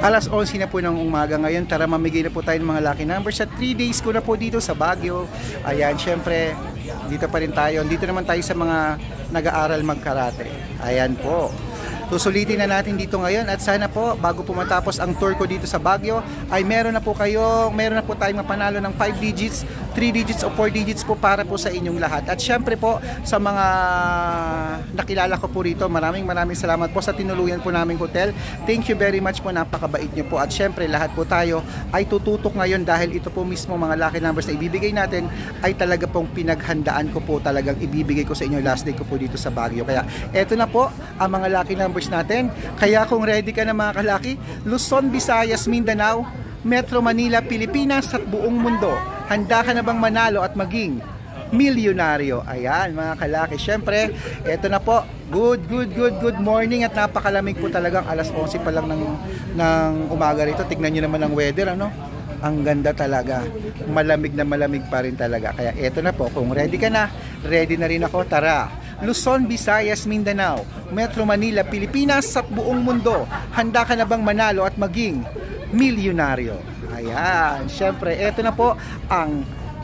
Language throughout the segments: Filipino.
Alas 11 na po ng umaga ngayon. Tara mamigay na po tayo ng mga lucky numbers. At 3 days ko na po dito sa Baguio. Ayan, syempre, dito pa rin tayo. Dito naman tayo sa mga nag-aaral magkarate. Ayan po. Susulitin na natin dito ngayon at sana po bago po matapos ang tour ko dito sa Baguio ay meron na po tayong mapanalo ng 5 digits, 3 digits o 4 digits po para po sa inyong lahat. At syempre po sa mga nakilala ko po rito, maraming salamat po sa tinuluyan po naming hotel. Thank you very much po, napakabait niyo po. At syempre lahat po tayo ay tututok ngayon dahil ito po mismo mga lucky numbers na ibibigay natin ay talaga pong pinaghandaan ko po, talagang ibibigay ko sa inyo last day ko po dito sa Baguio. Kaya eto na po ang mga lucky numbers natin. Kaya kung ready ka na mga kalaki, Luzon, Visayas, Mindanao, Metro Manila, Pilipinas at buong mundo, handa ka na bang manalo at maging milyonaryo? Ayan mga kalaki, syempre eto na po. Good morning at napakalamig po talagang alas 11 pa lang ng umaga rito. Tignan nyo naman ang weather, ano? Ang ganda talaga, malamig pa rin talaga. Kaya eto na po, kung ready ka na, ready na rin ako. Tara, Luzon, Visayas, Mindanao, Metro Manila, Pilipinas at buong mundo, handa ka na bang manalo at maging milyonaryo? Ayan, syempre eto na po ang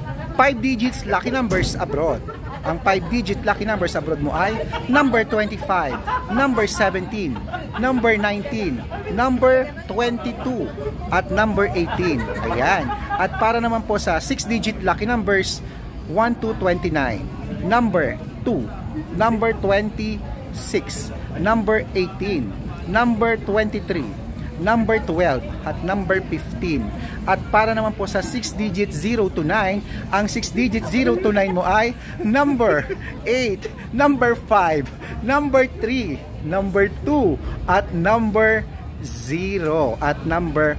5 digits lucky numbers abroad. Ang 5 digit lucky numbers abroad mo ay number 25, number 17, number 19, number 22 at number 18. Ayan. At para naman po sa 6 digit lucky numbers 1 to 29, number 2, number 26, number 18, number 23, number 12 at number 15. At para naman po sa 6 digit 0 to 9, ang 6 digit 0 to 9 mo ay number 8, number 5, number 3, number 2 at number 0 at number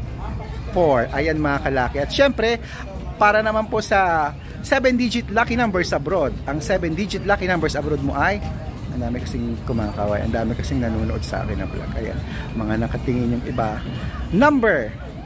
4. Ayan mga kalaki. At syempre, para naman po sa 7 digit lucky numbers abroad, ang 7 digit lucky numbers abroad mo ay, ang dami kasing kumakaway, ang dami kasing nanonood sa akin na vlog. Ayan, mga nakatingin yung iba. Number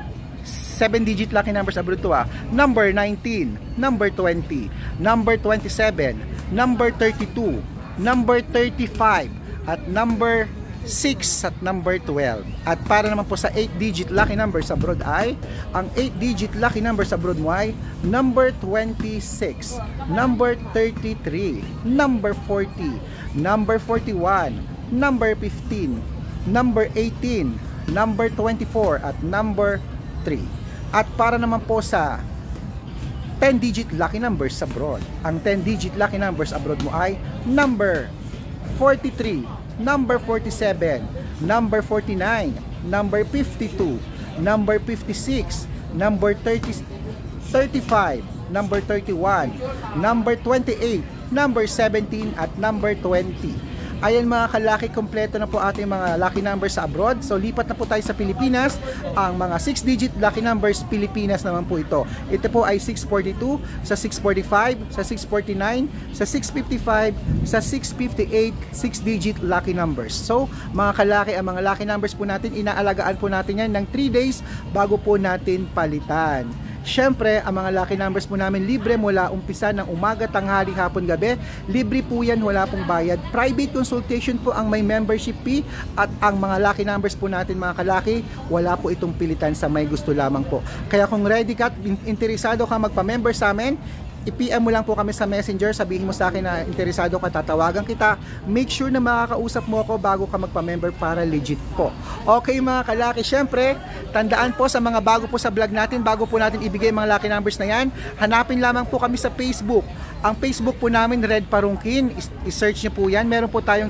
7 digit lucky numbers abroad to number 19, number 20, number 27, number 32, number 35 at number 6 at number 12. At para naman po sa 8 digit lucky numbers abroad ay, ang 8 digit lucky numbers abroad mo ay number 26, number 33, number 40, number 41, number 15, number 18, number 24 at number 3. At para naman po sa 10 digit lucky numbers abroad, ang 10 digit lucky numbers abroad mo ay number 43, number 47, number 49, number 52, number 56, number 30, 35, number 31, number 28, number 17 at number 20. Ayan mga kalaki, kompleto na po ating mga lucky numbers sa abroad. So lipat na po tayo sa Pilipinas. Ang mga 6 digit lucky numbers Pilipinas naman po ito. Ito po ay 642, sa 645, sa 649, sa 655, sa 658, 6 digit lucky numbers. So mga kalaki, ang mga lucky numbers po natin, inaalagaan po natin yan ng 3 days bago po natin palitan. Syempre, ang mga lucky numbers po namin libre mula umpisa ng umaga, tanghali, hapon, gabi. Libre po yan, wala pong bayad. Private consultation po ang may membership fee. At ang mga lucky numbers po natin mga kalaki, wala po itong pilitan, sa may gusto lamang po. Kaya kung ready ka at interesado ka magpa-member sa amin, i-PM mo lang po kami sa Messenger, sabihin mo sa akin na interesado ka, tatawagan kita. Make sure na makakausap mo ako bago ka magpa-member para legit po. Okay mga kalaki, syempre, tandaan po sa mga bago po sa vlog natin, bago po natin ibigay mga lucky numbers na yan, hanapin lamang po kami sa Facebook. Ang Facebook po namin, Red Parungkin, i-search nyo po yan. Meron po tayong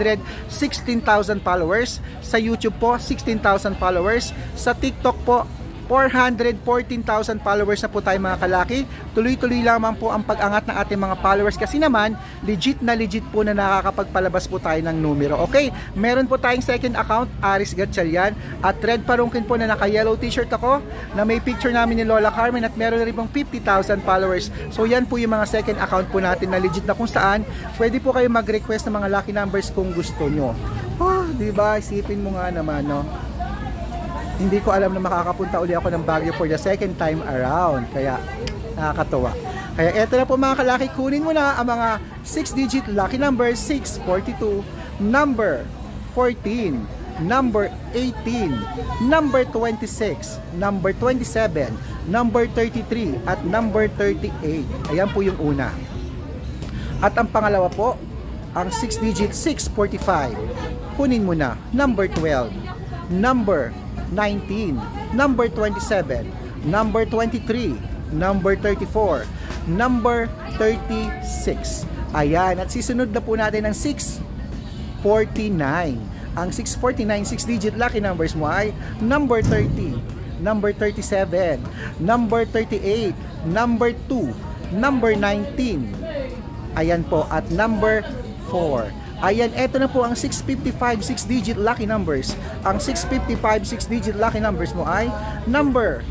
316,000 followers. Sa YouTube po, 16,000 followers. Sa TikTok po, 414,000 followers na po tayo mga kalaki. Tuloy-tuloy lamang po ang pag-angat ng ating mga followers kasi naman legit po na nakakapagpalabas po tayo ng numero. Okay, meron po tayong second account, Aris Gatchalian, at Red Parungkin po na naka-yellow t-shirt ako na may picture namin ni Lola Carmen at meron na rin pong 50,000 followers. So yan po yung mga second account po natin na legit na kung saan pwede po kayo mag-request ng mga lucky numbers kung gusto nyo. Diba? Isipin mo nga naman, no? Hindi ko alam na makakapunta uli ako ng Baguio for the second time around. Kaya nakakatuwa. Kaya eto na po mga kalaki, kunin mo na ang mga 6 digit lucky number 642, number 14, number 18, number 26, number 27, number 33, at number 38. Ayan po yung una. At ang pangalawa po, ang 6 digit 645. Kunin mo na, number 12, number 19, number 27, number 23, number 34, number 36. Ayan, at sisunod na po natin ang 649. Ang 649, 6 digit lucky numbers mo ay number 30, number 37, number 38, number 2, number 19. Ayan po, at number 4. Ayan, eto na po ang 655 6 digit lucky numbers. Ang 655 6 digit lucky numbers mo ay number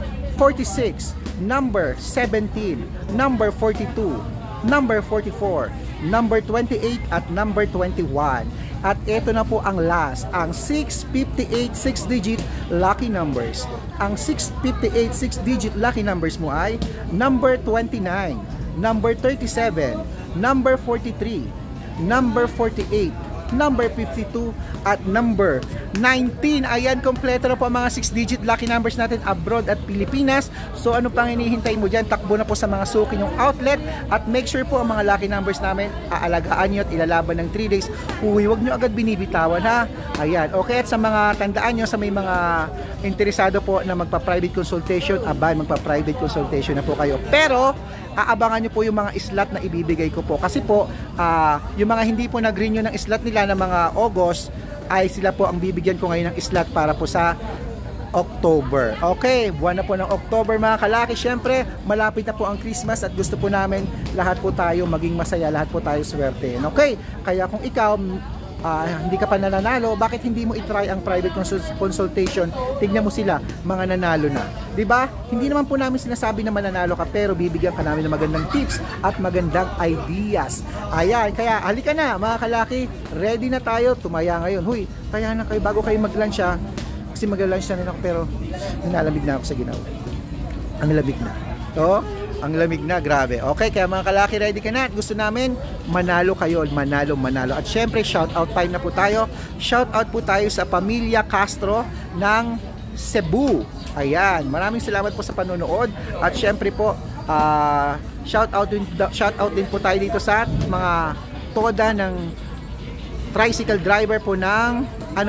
46, number 17, number 42, number 44, number 28, at number 21. At eto na po ang last, ang 658 6 digit lucky numbers. Ang 658 6 digit lucky numbers mo ay number 29, number 37, number 43, number 48, number 52, at number 19. Ayan, kompleto na po ang mga 6-digit lucky numbers natin abroad at Pilipinas. So ano pang hinihintay mo dyan? Takbo na po sa mga suki yung outlet at make sure po ang mga lucky numbers namin aalagaan nyo at ilalaban ng 3 days. Huwag nyo agad binibitawan, ha? Ayan, okay. At sa mga tandaan nyo, sa may mga interesado po na magpa-private consultation, magpa-private consultation na po kayo. Pero aabangan nyo po yung mga slot na ibibigay ko po. Kasi po, yung mga hindi po nag-renew ng slot nila ng mga August, ay sila po ang bibigyan ko ngayon ng slot para po sa October. Okay, buwan na po ng October mga kalaki. Syempre, malapit na po ang Christmas at gusto po namin lahat po tayo maging masaya, lahat po tayo swerte. Okay, kaya kung ikaw hindi ka pa nananalo, bakit hindi mo i-try ang private consultation? Tignan mo sila, mga nanalo na. 'Di ba? Hindi naman po namin sinasabi na mananalo ka, pero bibigyan ka namin ng magandang tips at magandang ideas. Ayan, kaya halika na mga kalaki, ready na tayo, tumaya ngayon. Huy, kaya na kayo bago kayo mag-lunch ha. Kasi mag-lunch na rin ako, pero nilalamig na ako sa ginawa. Ang lamig na. Ang lamig na, grabe. Okay, kaya mga kalaki, ready ka na? At gusto namin manalo kayo, manalo. At syempre, shout out time na po tayo. Shout out po tayo sa Pamilya Castro ng Cebu. Ayan, maraming salamat po sa panonood. At syempre po, shout out din po tayo dito sa mga toda ng tricycle driver po ng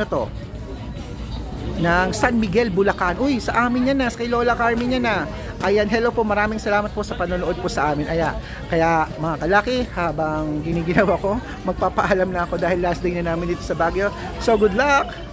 ng San Miguel, Bulacan. Uy, sa amin yan na, kay Lola Carmen yan na. Ayan, hello po, maraming salamat po sa panonood po sa amin. Kaya mga kalaki, habang giniginawa ko, magpapaalam na ako dahil last day na namin dito sa Baguio. So good luck!